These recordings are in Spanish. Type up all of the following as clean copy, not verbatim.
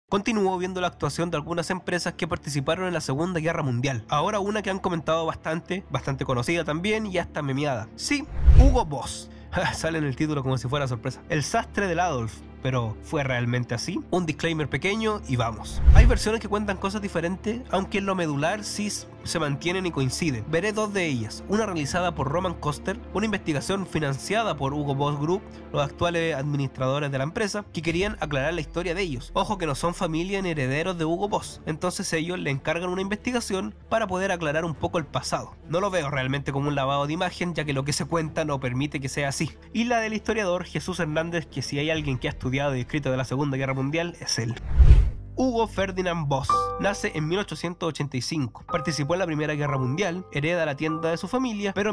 Continuó viendo la actuación de algunas empresas que participaron en la Segunda Guerra Mundial. Ahora una que han comentado bastante conocida también y hasta memeada. Sí, Hugo Boss. Sale en el título como si fuera sorpresa. El sastre del Adolf. Pero ¿fue realmente así? Un disclaimer pequeño y vamos. Hay versiones que cuentan cosas diferentes, aunque en lo medular sí se mantienen y coinciden. Veré dos de ellas, una realizada por Roman Koster, una investigación financiada por Hugo Boss Group, los actuales administradores de la empresa, que querían aclarar la historia de ellos. Ojo que no son familia ni herederos de Hugo Boss, entonces ellos le encargan una investigación para poder aclarar un poco el pasado. No lo veo realmente como un lavado de imagen, ya que lo que se cuenta no permite que sea así. Y la del historiador Jesús Hernández, que si hay alguien que ha estudiado y escrito de la Segunda Guerra Mundial, es él. Hugo Ferdinand Boss nace en 1885, participó en la Primera Guerra Mundial, hereda la tienda de su familia, pero en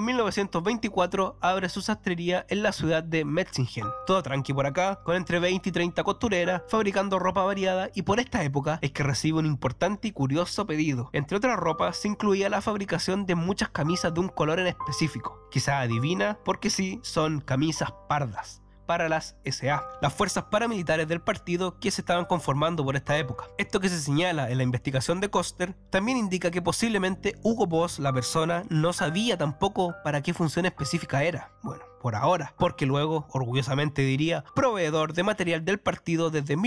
1924 abre su sastrería en la ciudad de Metzingen. Todo tranqui por acá, con entre 20 y 30 costureras, fabricando ropa variada, y por esta época es que recibe un importante y curioso pedido. Entre otras ropas se incluía la fabricación de muchas camisas de un color en específico. Quizá adivina, porque sí, son camisas pardas para las SA, las fuerzas paramilitares del partido que se estaban conformando por esta época. Esto que se señala en la investigación de Koster también indica que posiblemente Hugo Boss, la persona, no sabía tampoco para qué función específica era. Bueno, por ahora, porque luego, orgullosamente diría, proveedor de material del partido desde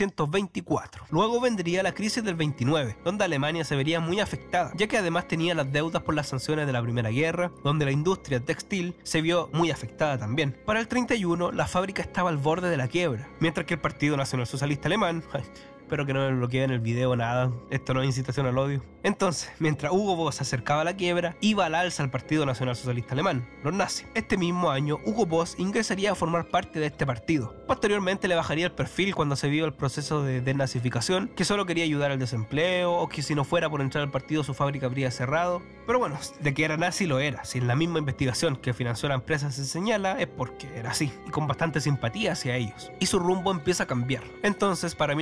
1924. Luego vendría la crisis del 29, donde Alemania se vería muy afectada, ya que además tenía las deudas por las sanciones de la Primera Guerra, donde la industria textil se vio muy afectada también. Para el 31, la fábrica estaba al borde de la quiebra, mientras que el Partido Nacional Socialista Alemán... Espero que no me bloqueen el video, nada, esto no es incitación al odio. Entonces, mientras Hugo Boss se acercaba a la quiebra, iba al alza al Partido Nacional Socialista Alemán, los nazis. Este mismo año, Hugo Boss ingresaría a formar parte de este partido. Posteriormente le bajaría el perfil cuando se vio el proceso de desnazificación, que solo quería ayudar al desempleo, o que si no fuera por entrar al partido su fábrica habría cerrado. Pero bueno, de que era nazi lo era. Si en la misma investigación que financió la empresa se señala, es porque era así, y con bastante simpatía hacia ellos. Y su rumbo empieza a cambiar. Entonces, para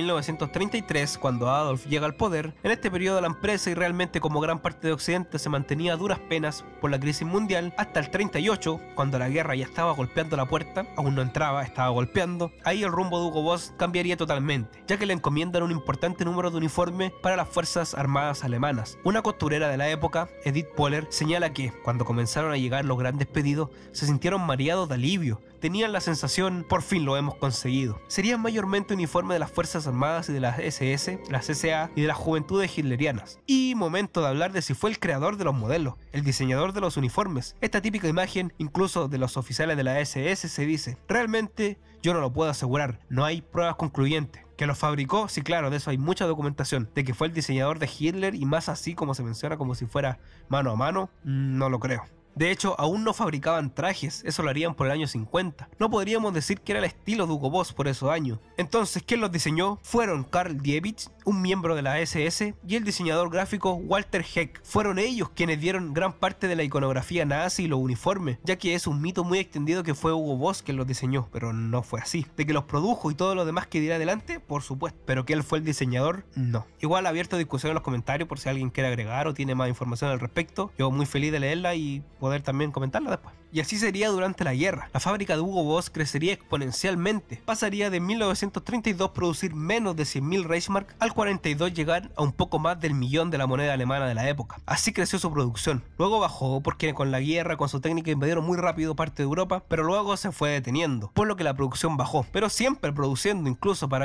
1933, cuando Adolf llega al poder, en este periodo la empresa y realmente como gran parte de Occidente se mantenía a duras penas por la crisis mundial, hasta el 38, cuando la guerra ya estaba golpeando la puerta, aún no entraba, estaba golpeando. Ahí el rumbo de Hugo Boss cambiaría totalmente, ya que le encomiendan un importante número de uniformes para las fuerzas armadas alemanas. Una costurera de la época, Edith Poller, señala que cuando comenzaron a llegar los grandes pedidos, se sintieron mareados de alivio. Tenían la sensación, por fin lo hemos conseguido. Serían mayormente uniformes de las Fuerzas Armadas y de las SS, las SA y de las juventudes hitlerianas. Y momento de hablar de si fue el creador de los modelos, el diseñador de los uniformes. Esta típica imagen, incluso de los oficiales de la SS, se dice: realmente yo no lo puedo asegurar, no hay pruebas concluyentes. ¿Que los fabricó? Sí, claro, de eso hay mucha documentación. De que fue el diseñador de Hitler y más así como se menciona, como si fuera mano a mano, no lo creo. De hecho, aún no fabricaban trajes, eso lo harían por el año 50. No podríamos decir que era el estilo de Hugo Boss por esos años. Entonces, ¿quién los diseñó? Fueron Karl Diebitsch, un miembro de la SS, y el diseñador gráfico Walter Heck. Fueron ellos quienes dieron gran parte de la iconografía nazi y los uniformes, ya que es un mito muy extendido que fue Hugo Boss quien los diseñó, pero no fue así. De que los produjo y todo lo demás que dirá adelante, por supuesto, pero que él fue el diseñador, no. Igual abierto a discusión en los comentarios por si alguien quiere agregar o tiene más información al respecto. Yo muy feliz de leerla y poder también comentarla después. Y así sería durante la guerra. La fábrica de Hugo Boss crecería exponencialmente. Pasaría de 1932 producir menos de 100.000 Reichsmark al 42 llegar a un poco más del millón de la moneda alemana de la época. Así creció su producción. Luego bajó porque con la guerra, con su técnica, invadieron muy rápido parte de Europa, pero luego se fue deteniendo, por lo que la producción bajó. Pero siempre produciendo, incluso para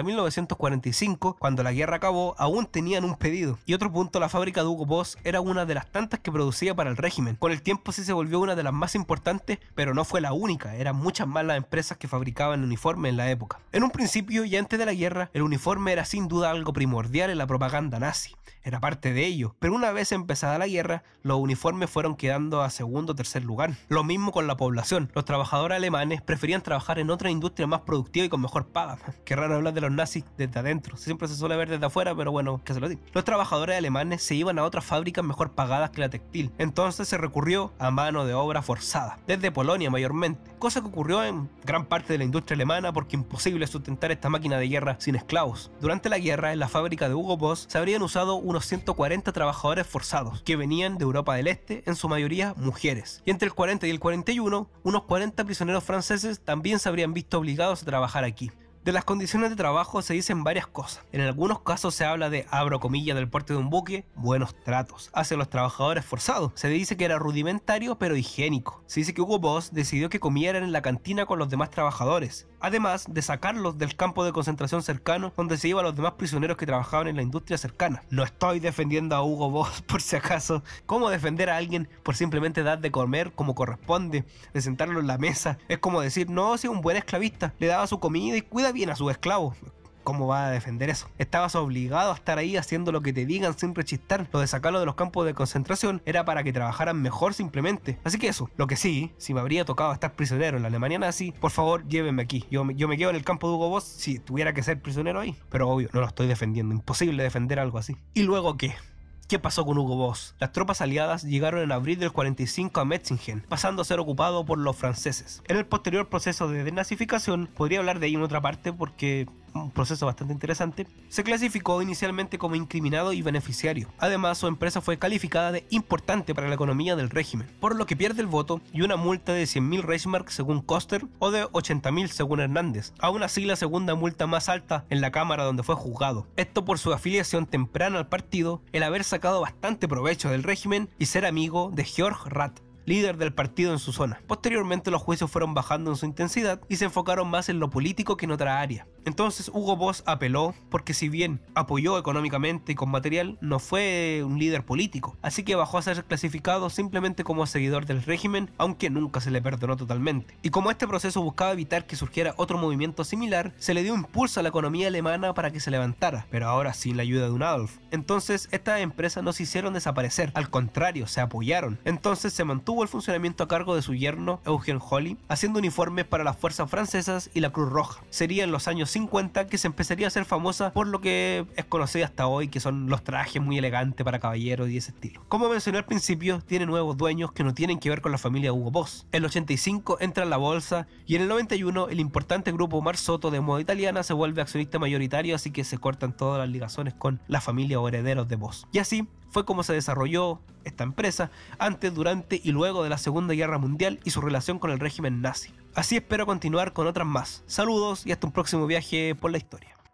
1945, cuando la guerra acabó, aún tenían un pedido. Y otro punto, la fábrica de Hugo Boss era una de las tantas que producía para el régimen. Con el tiempo sí se volvió una de las más importantes, pero no fue la única, eran muchas más las empresas que fabricaban uniformes en la época. En un principio y antes de la guerra, el uniforme era sin duda algo primordial en la propaganda nazi, era parte de ello, pero una vez empezada la guerra, los uniformes fueron quedando a segundo o tercer lugar. Lo mismo con la población, los trabajadores alemanes preferían trabajar en otra industria más productiva y con mejor paga. Qué raro hablar de los nazis desde adentro, siempre se suele ver desde afuera, pero bueno, que se lo digo. Los trabajadores alemanes se iban a otras fábricas mejor pagadas que la textil, entonces se recurrió a mano de obra forzada, desde Polonia mayormente, cosa que ocurrió en gran parte de la industria alemana porque imposible sustentar esta máquina de guerra sin esclavos. Durante la guerra, en la fábrica de Hugo Boss se habrían usado unos 140 trabajadores forzados, que venían de Europa del Este, en su mayoría mujeres. Y entre el 40 y el 41, unos 40 prisioneros franceses también se habrían visto obligados a trabajar aquí. De las condiciones de trabajo se dicen varias cosas. En algunos casos se habla de, abro comillas, del porte de un buque, buenos tratos hacia los trabajadores forzados. Se dice que era rudimentario pero higiénico. Se dice que Hugo Boss decidió que comieran en la cantina con los demás trabajadores, además de sacarlos del campo de concentración cercano donde se iban los demás prisioneros que trabajaban en la industria cercana. No estoy defendiendo a Hugo Boss por si acaso. ¿Cómo defender a alguien por simplemente dar de comer como corresponde, de sentarlo en la mesa? Es como decir, no, si un buen esclavista le daba su comida y cuida bien a sus esclavos. ¿Cómo va a defender eso? Estabas obligado a estar ahí haciendo lo que te digan sin rechistar. Lo de sacarlo de los campos de concentración era para que trabajaran mejor simplemente. Así que eso, lo que sí, si me habría tocado estar prisionero en la Alemania nazi, por favor llévenme aquí. Yo me quedo en el campo de Hugo Boss si tuviera que ser prisionero ahí. Pero obvio, no lo estoy defendiendo. Imposible defender algo así. ¿Y luego qué? ¿Qué pasó con Hugo Boss? Las tropas aliadas llegaron en abril del 45 a Metzingen, pasando a ser ocupado por los franceses. En el posterior proceso de denazificación, podría hablar de ello en otra parte porque un proceso bastante interesante, se clasificó inicialmente como incriminado y beneficiario. Además, su empresa fue calificada de importante para la economía del régimen, por lo que pierde el voto y una multa de 100.000 Reichsmark según Koster o de 80.000 según Hernández. Aún así, la segunda multa más alta en la cámara donde fue juzgado. Esto por su afiliación temprana al partido, el haber sacado bastante provecho del régimen y ser amigo de Georg Rath, líder del partido en su zona. Posteriormente los juicios fueron bajando en su intensidad y se enfocaron más en lo político que en otra área. Entonces Hugo Boss apeló porque si bien apoyó económicamente y con material, no fue un líder político, así que bajó a ser clasificado simplemente como seguidor del régimen, aunque nunca se le perdonó totalmente. Y como este proceso buscaba evitar que surgiera otro movimiento similar, se le dio impulso a la economía alemana para que se levantara, pero ahora sin la ayuda de un Adolf. Entonces estas empresas no se hicieron desaparecer, al contrario, se apoyaron. Entonces se mantuvo el funcionamiento a cargo de su yerno Eugen Holly, haciendo uniformes para las fuerzas francesas y la Cruz Roja. Sería en los años 50 que se empezaría a hacer famosa por lo que es conocida hasta hoy, que son los trajes muy elegantes para caballeros y ese estilo. Como mencioné al principio, tiene nuevos dueños que no tienen que ver con la familia Hugo Boss. En el 85 entra en la bolsa y en el 91 el importante grupo Marzotto de moda italiana se vuelve accionista mayoritario, así que se cortan todas las ligaciones con la familia o herederos de Boss. Y así fue como se desarrolló esta empresa antes, durante y luego de la Segunda Guerra Mundial y su relación con el régimen nazi. Así espero continuar con otras más. Saludos y hasta un próximo viaje por la historia.